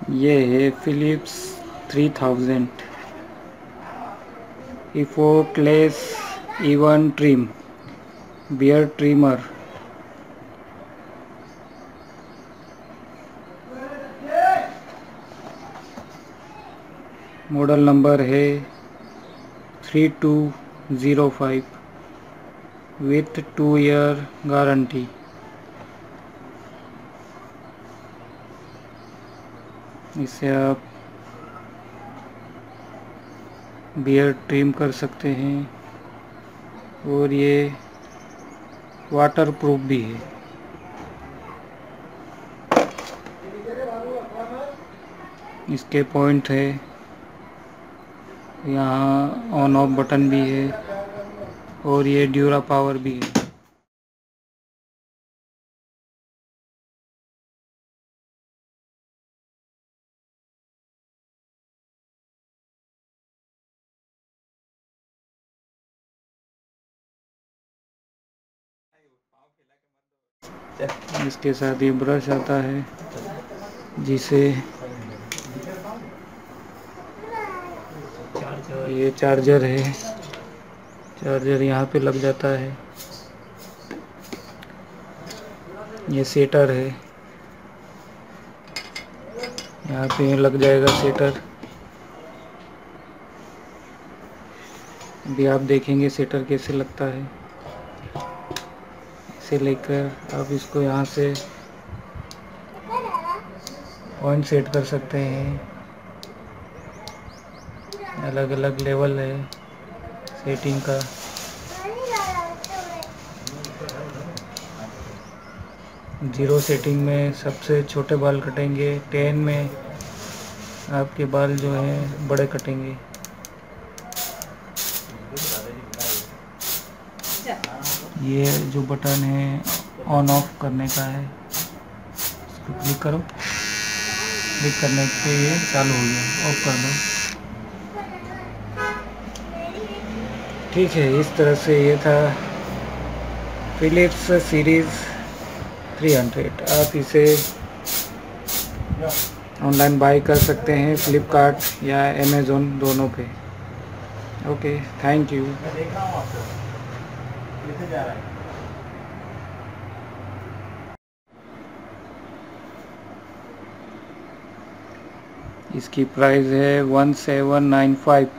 ये है फिलिप्स 3000 इफोक्लेस even trim beard trimmer. Model number है 3205 विथ 2 ईयर गारंटी। इसे आप बियर्ड ट्रिम कर सकते हैं और ये वाटर प्रूफ भी है। इसके पॉइंट है, यहाँ ऑन ऑफ बटन भी है और ये ड्यूरा पावर भी है। इसके साथ ये ब्रश आता है जिसे ये चार्जर है, चार्जर यहाँ पे लग जाता है। ये सेटर है, यहाँ पे लग जाएगा सेटर। अभी आप देखेंगे सेटर कैसे लगता है। इसे लेकर आप इसको यहाँ से पॉइंट सेट कर सकते हैं। अलग अलग लेवल है सेटिंग का। जीरो सेटिंग में सबसे छोटे बाल कटेंगे, 10 में आपके बाल जो हैं बड़े कटेंगे। ये जो बटन है ऑन ऑफ करने का है, इसको क्लिक करो, क्लिक करने पे ये चालू हो गया। ऑफ कर दो। ठीक है, इस तरह से ये था फिलिप्स सीरीज़ 300। आप इसे ऑनलाइन बाय कर सकते हैं फ्लिपकार्ट या अमेज़ोन दोनों पे। Okay, thank you. इसकी प्राइस है 1795।